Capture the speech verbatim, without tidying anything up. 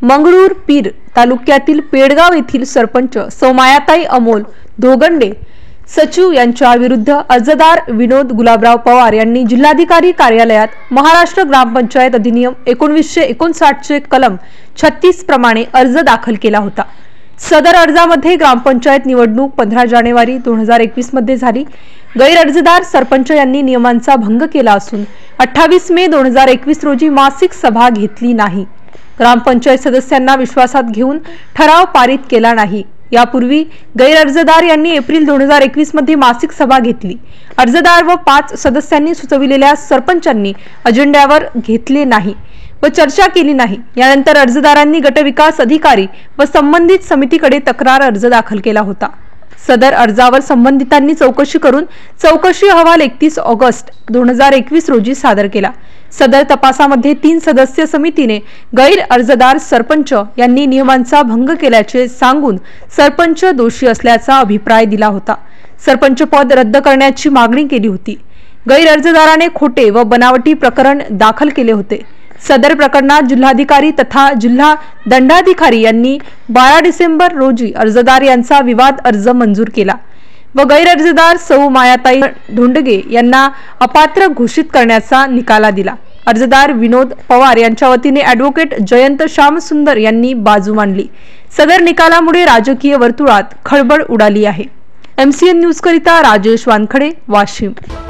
मंगरुळपीर तालुक्यातील पेडगाव येथील सरपंच सौमायाताई अमोल धोगंडे सचिव यांच्या विरुद्ध अर्जदार विनोद गुलाबराव पवार यांनी जिल्हाधिकारी कार्यालयात महाराष्ट्र ग्रामपंचायत अधिनियम एकोणीसशे एकोणसाठ चे कलम छत्तीस प्रमाणे अर्ज दाखल केला होता। सदर अर्जामध्ये ग्रामपंचायत निवडणूक पंधरा जानेवारी दोन हजार एकवीस मध्ये झाली। गैर अर्जदार सरपंच यांनी नियमांचा भंग केला असून अठ्ठावीस मे दोन हजार एकवीस रोजी मासिक सभा घेतली नाही। ग्रामपंचायत सदस्यांना विश्वासात घेऊन ठराव पारित केला नाही। यापूर्वी गैर अर्जदार यांनी एप्रिल दोन हजार एकवीस मध्ये मासिक सभा घेतली। अर्जदार व पाच सदस्यांनी सुचविलेल्या सरपंचांनी अजेंड्यावर घेतले नाही व चर्चा केली नाही। यानंतर अर्जदारांनी गटविकास अधिकारी व संबंधित समितीकडे तक्रार अर्ज दाखल केला होता। सदर अर्जावर संबंधितांनी चौकशी करून चौकशी अहवाल एकतीस ऑगस्ट दोन हजार एकवीस रोजी सादर केला। सदर तपासामध्ये तीन सदस्य समितीने गैर अर्जदार सरपंच यांनी नियमांचा भंग केल्याचे सांगून सरपंच दोषी असल्याचा अभिप्राय दिला होता। सरपंच पद रद्द करण्याची मागणी केली होती। गैर अर्जदाराने खोटे व बनावटी प्रकरण दाखल केले होते। सदर प्रकरणात जिल्हाधिकारी तथा जिल्हा दंडाधिकारी यांनी बारा डिसेंबर रोजी अर्जदार यांचा विवाद अर्ज मंजूर केला व गैर अर्जदार सौ मायाताई धोंडगे यांना अपात्र घोषित करण्याचा निकाला दिला। अर्जदार विनोद पवार यांच्या वतीने ॲडव्होकेट जयंत श्यामसुंदर यांनी बाजू मांडली। सदर निकालामुळे राजकीय वर्तुळात खळबळ उडाली आहे। एमसीएन न्यूज करिता राजेश वानखडे, वाशिम।